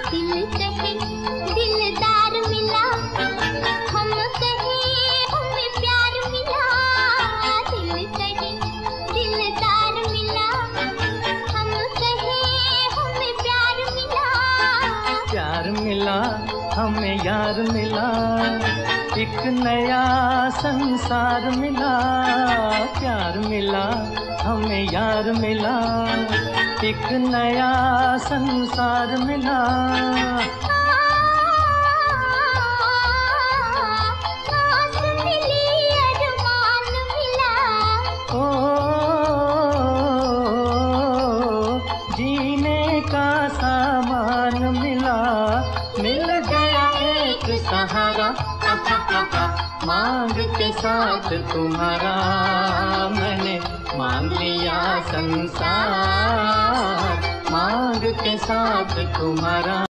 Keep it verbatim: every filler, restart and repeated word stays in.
दिल कहे दिलदार मिला, हम कहे हमें प्यार मिला। दिल कहे दिलदार मिला, हम कहे हमें प्यार मिला। प्यार मिला हमें यार मिला, एक नया संसार मिला। प्यार मिला हमें यार मिला, एक नया संसार मिला। आस मिली अरमान मिला, ओ जीने का सामान मिला। मिल गया एक सहारा, मांग के साथ तुम्हारा। मैंने मांग लिया संसार, मांग के साथ तुम्हारा।